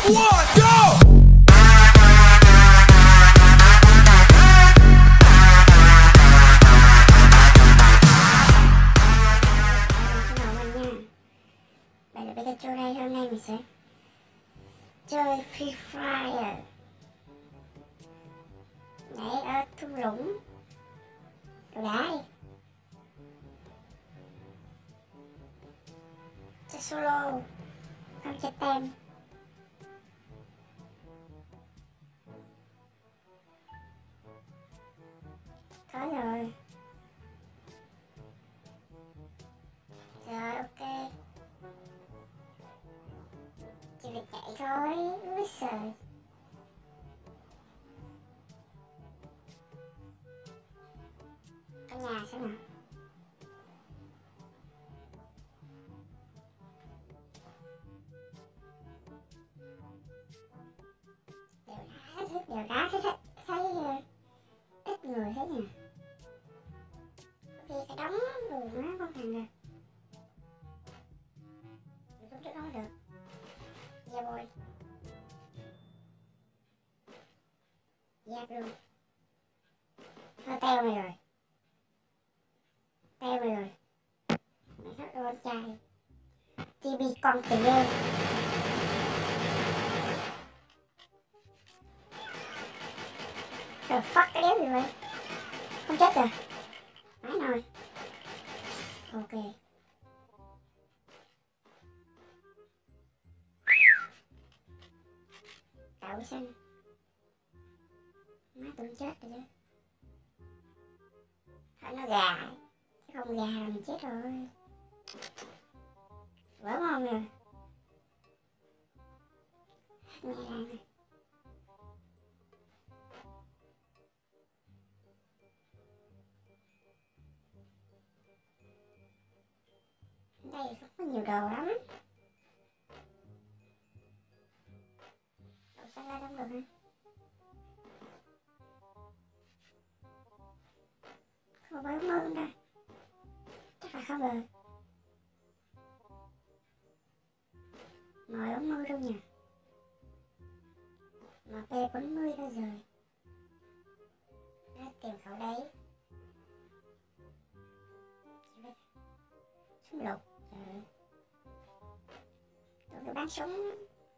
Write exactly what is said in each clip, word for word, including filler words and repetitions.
One, go! Bây giờ Pikachu đây, hôm nay mình sẽ chơi Free Fire. Nhảy ở thung lũng. Đồ đá đi. Chơi solo. Không chơi tem. Có rồi. Rồi ok. Chỉ việc chạy thôi. Úi giời. Có nhà xem nào. Đều đá thấy thấy ít người thế nhỉ. Vì cái đống đồ má con thằng nè. Được không, trước đó được. Yeah boy. Yeah luôn. Nó teo mày rồi. Teo mày rồi. Mày hết rồi con trai. tê bê con tiền ơi. The fuck cái đéo gì vậy? Không chết rồi. Nói rồi. Ok. Đậu xanh. Má tôi chết rồi chứ. Thôi nó gà. Chứ không gà là mình chết rồi. Vỡ mồm rồi. Nghe ra nè. Đây không có nhiều đồ lắm. Đậu xanh ra không được hả? Không có mơ không ta? Chắc là không được. Mời ống mơ đâu nhỉ? em pê bốn mươi đâu rồi? Đã tìm khẩu đấy. Súng lục. Trời. Tôi cứ bán súng.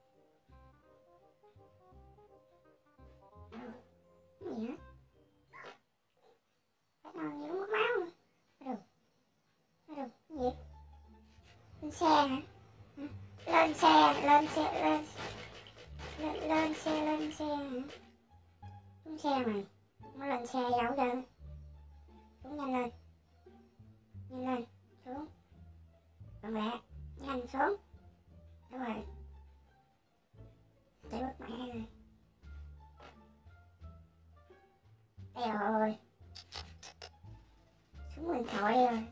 Cái gì hết? Cái nào như mất máu rồi. Cái đâu? Cái đâu? Cái gì? Lên xe hả? Lên xe, lên xe, lên lên, lên xe, lên xe hả? Xuống xe mày. Nó lên xe đâu chưa? Xuống nhanh lên. Nhanh lên. Xuống. Còn lẹ. Nhanh xuống. Đúng rồi. Chạy mất mẹ rồi. Đây rồi. Xuống điện thoại đi rồi.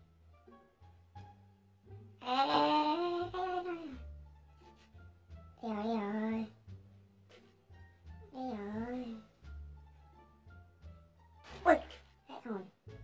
Ê, ê, ê, ê, ê, ê. Đi rồi, đi rồi. Đi rồi. Ui, hết rồi.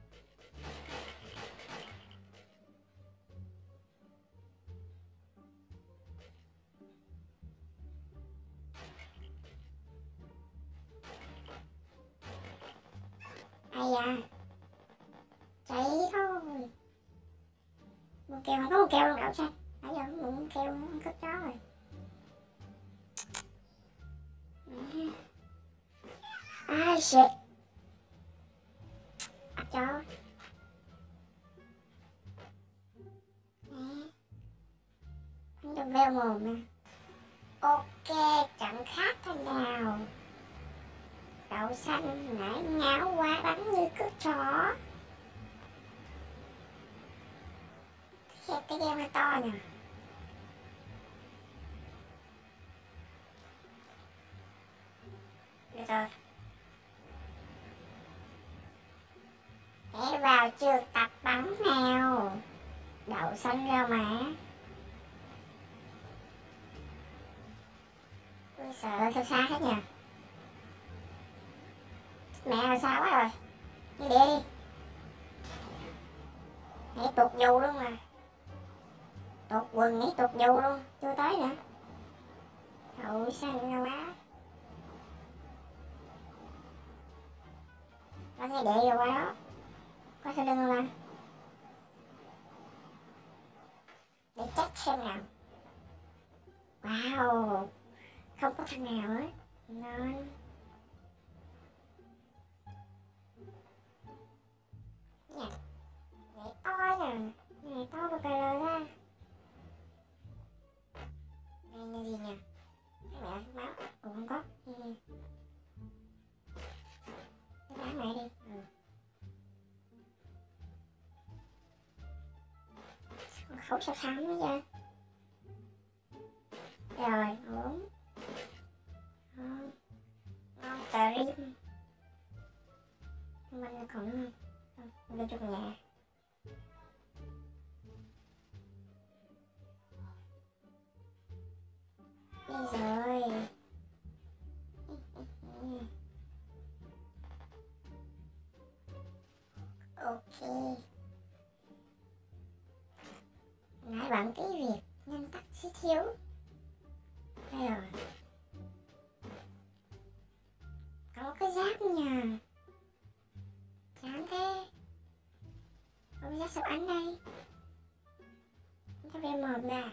Ai da. Chạy thôi. Mua keo không có mua keo luôn đậu xanh. Nãy giờ không mua keo nữa, không có chó rồi. Ai shit. À, chó. Nè. Anh được veo mồm nè. Ok, chẳng khác thế nào. Đậu xanh nãy ngáo quá bắn như cướp chó. Cái, cái game hơi to nè. Được rồi. Để vào trường tập bắn nào. Đậu xanh ra mà. Tôi sợ tôi xa hết nhờ. Mẹ ơi xa quá rồi. Đi địa đi. Nhảy tuột dù luôn mà. Tuột quần nhảy tuột dù luôn. Chưa tới nữa. Đậu xanh ngon quá. Nó nghe đệ rồi qua đó. Có sao lưng không anh? Để check xem nào. Wow, không có thằng nào hết. Ngon. Nhạc nhảy to nè. Nhảy to của cà rơ ra. Đây là gì nè? Cái mẹ máu. Ủa không có. Cái bán mẹ đi. Ừ. Khẩu sao xăm nữa nha. Rồi, uống. Ngon. Ngon cà rim. Mình còn không? Vô trong nhà. Đi rồi. Ok. Nãy bạn cái việc nhanh tắt xí thiếu. Đây rồi. Có cái giáp nha. Chán thế. Có cái giáp sắp ánh đây. Không có về mồm nè.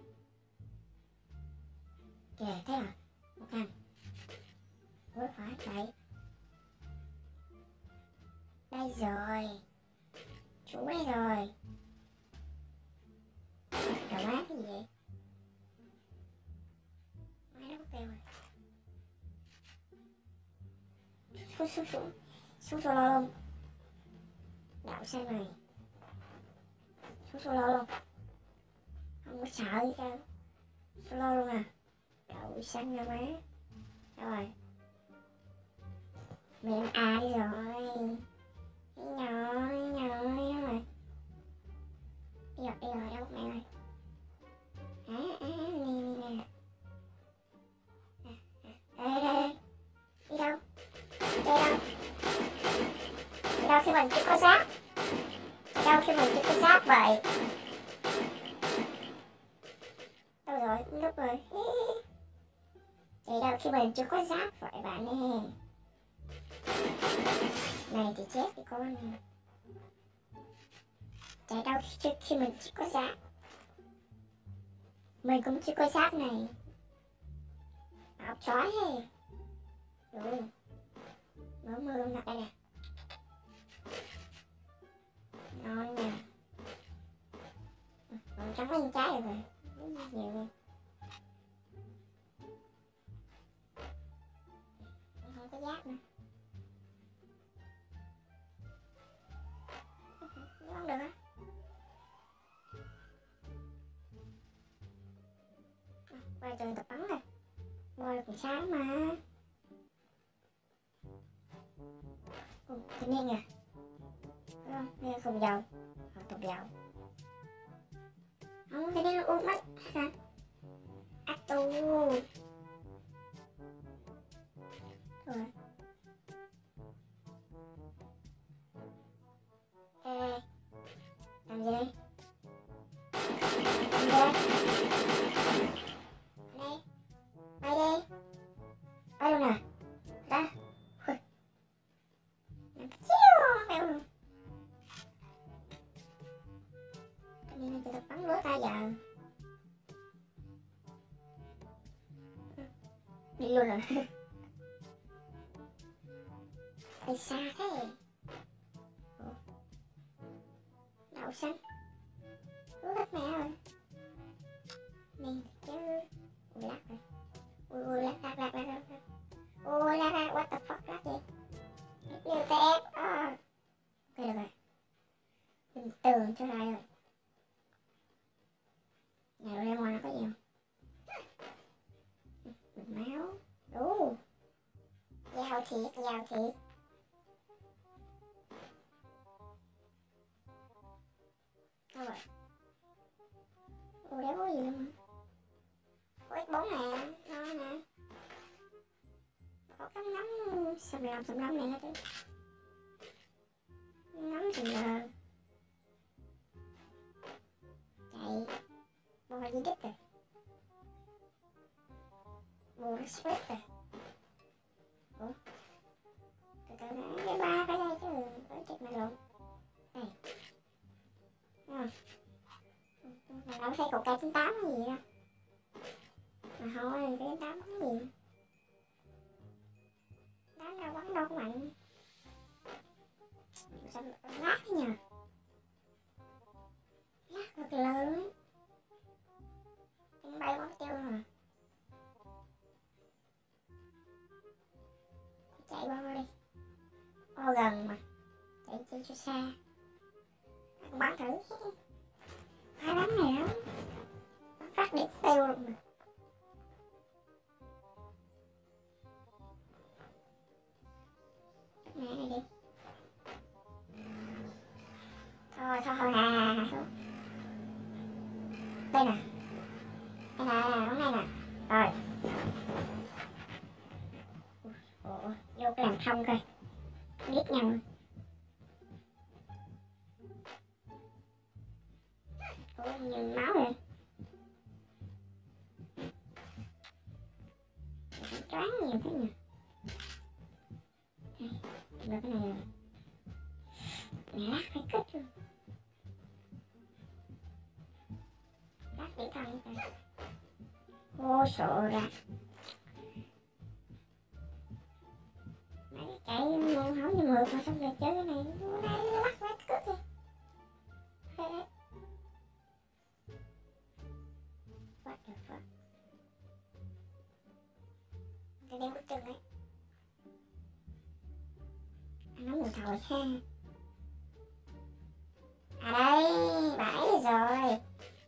Kìa thế rồi. Một hành. Ủa phải vậy. Đây rồi. Chủ đây rồi. Đồ má cái gì vậy? Máy nó có kêu rồi. Xuống xuống xuống. Xuống solo luôn. Đậu xanh này. Xuống solo luôn. Không có sợ gì đâu. Solo luôn à. Đậu xanh nha má. Rồi. Miệng à đi rồi. Đi nhỏ, đi nhỏ, đi rồi. Đi rồi, đi rồi, đâu mẹ ơi. À, à, nè, nè, nè. Đây, đây, đây. Đi đâu? Đi đâu? Đi đâu khi mình chưa có giáp? Đi đâu khi mình chưa có giáp vậy? Đâu rồi, lúc rồi. Đi đâu khi mình chưa có giáp vậy bạn nè. Này thì chết thì con. Chạy đâu khi, khi mình chưa có giáp. Mình cũng chưa có giáp này. Áo chói hề. Ừ. Mở mưa luôn nè, đây nè. Ngon nè. Còn trắng lên trái rồi rồi. Nhiều luôn. Không có giáp nữa. Không được á. Quay trường tập bắn nè. Bôi còn sáng mà. Ồ, thanh niên à. Đúng không? Đây là không dầu. Họ tục dầu. Không, thanh niên uống mất hả? Ác tu. Rồi. Ê, làm gì đây? Làm gì đây? Đây. Bay đi. Bay luôn nè. Ra. Ui. Làm chiêu. Bay luôn. Cái này nó chỉ bắn lướt hai giờ. Đi luôn rồi. Đi xa thế. Đậu xanh. Ủa hết mẹ rồi. Mình chứ. Ui lát rồi. Ui ui lát lát lát lát lát. Ui lát lát what the fuck lát gì. Liều tép. À. Ok được rồi. Mình tường cho lại rồi. Nhà Doraemon nó có gì không? Bình máu. Đủ. Giao thiệt, giao thiệt. Đâu rồi? Ủa đéo có gì luôn hả? Có ích bốn nè, ngon nè. Có cái nấm xăm lầm xăm lầm này hết đấy. Nấm thì lờ. Chạy. Bò gì đít rồi. Mua nó split rồi. Ủa? Từ từ nữa, cái ba phải đây chứ, ở chết mà lộn. Này. Đúng không? Mà đâu thấy cục K chín tám hay gì đâu. Mà thôi, K chín tám bắn gì. Đánh đâu bắn đâu có mạnh. Sao lát thế nhờ? Lát thật lớn ấy. Anh bay bắn tiêu rồi. Chạy bao đi. Bao gần mà. Chạy chạy cho xa. Anh bắn thử. Phải bắn này lắm. Bắn phát điểm tiêu luôn mà. Mẹ này đi. Thôi thôi thôi hà hà xuống. Đây nè. Đây nè, đây nè, bắn đây nè. Rồi. Ủa, vô cái làm thông coi. Biết nhau. Ủa, nhìn máu rồi. Choáng nhiều thế nhỉ. Đây, được cái này rồi. Mẹ lát phải kích luôn. Lát để thân coi. Ô sợ ra. Mày chạy không như mượt mà xong rồi chơi cái này. Bữa nay lát phải kích đi. Đây đấy. What the fuck. Tôi đeo bức chân ấy. Anh nói mình thổi ha. À đây, bãi rồi.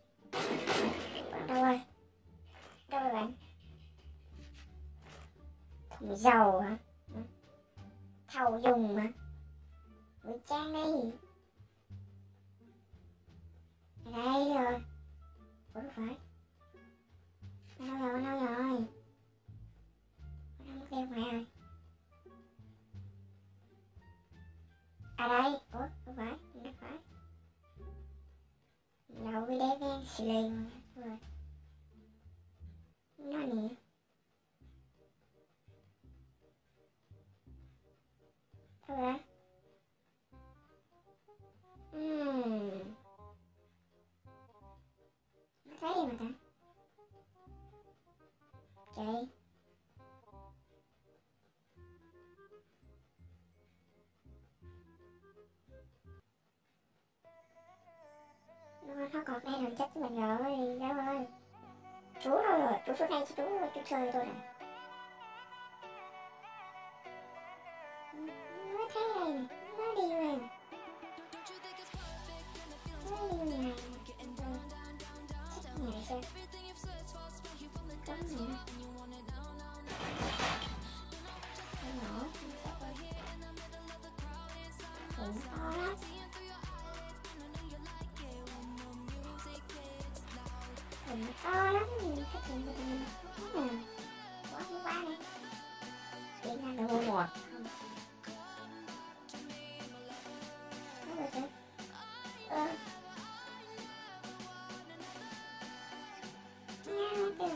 Đâu rồi? Đâu rồi bạn? Thùng dầu hả? Thầu dùng mà. Ngụy trang đi. À đây rồi. Ủa đâu phải? Đâu rồi, đâu rồi? Đâu đeo ngoài rồi. À đây, ủa không phải, không phải. Lậu cái đeo ngang xì liền rồi. Nó nè. Đâu ra? Ừm. Nó thấy đi mà ta. Chạy. Nó còn đây làm chết với mình rồi, đâu ơi. Chú đâu rồi, chú xuống đây chứ chú, chú chơi tôi này. Nó thấy đây nè, nó đi rồi nè. Nó đi này nè. Thích này xem. Có nè. Cái nhỏ, cũng to lắm. Thùng to lắm, cái thùng của mình nó nè. Quá quá quá này. Đi ra được mua một. Nó rồi kìa. Ơ. Nhau kìa.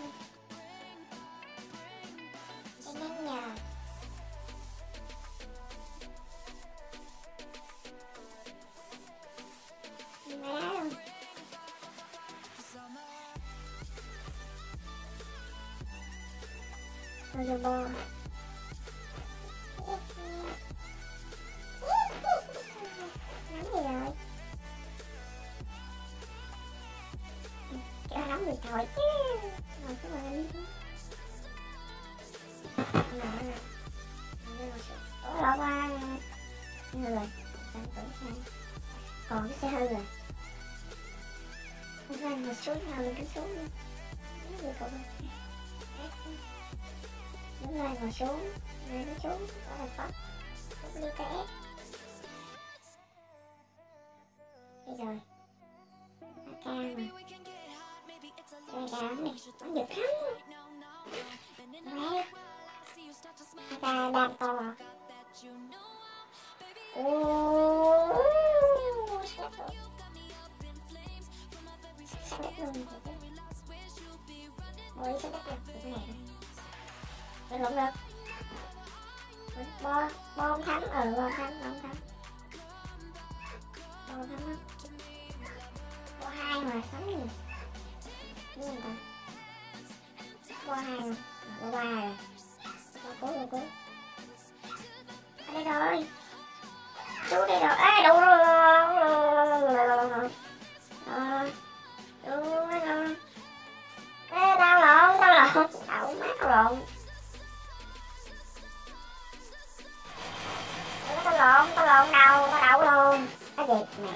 Cho nên nhờ. Má luôn. Rồi rồi bò. Nắm gì rồi? Cho nắm người thôi chứ. Ngồi xuống rồi đi. Ngồi rồi. Ngồi xuống. Ủa lỡ qua. Hư rồi. Sao tưởng sao? Còn cái xe hư rồi. Không phải ngồi xuống nào mình cứ xuống đi. Nói gì cậu ơi. Đúng rồi, ngồi xuống, rồi nó xuống, đó là có, có đi té. Đi rồi, nó cao mà, đây cao lắm nè, nó giật lắm. Đấy, nó ta đam to. Uuuu, sắp rồi. Sắp đất luôn rồi chứ. Ôi, sắp đất luôn, cái này. Đánh lộn được. Bo, bo không thắng, ừ bo không thắng, bo không thắng. Bo không thắng lắm. Bo hai mà thắng gì? Đúng không ta? Bo hai không? Bo ba rồi. Bo cuối, bo cuối. Ở đây rồi. Chú đây rồi. Ê, đủ rồi. Ê, tao lộn, tao lộn. Đậu má tao lộn. Tao lộn, tao lộn đầu, tao đậu luôn. Cái gì mẹ.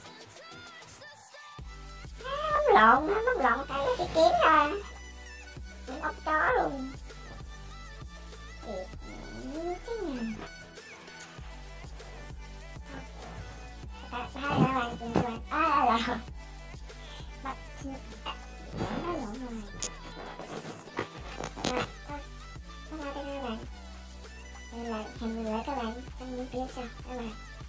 Bấm lộn, nó bấm lộn tay cái kiếm ra. Không ốc chó luôn. Thiệt mẹ chứ nha. Hai hai bạn cùng các bạn. À à là. Bắt nó lộn rồi. Rồi, thôi. Bye bye các bạn. Đây là hẹn gặp lại các bạn trong những clip sau. Bye bye.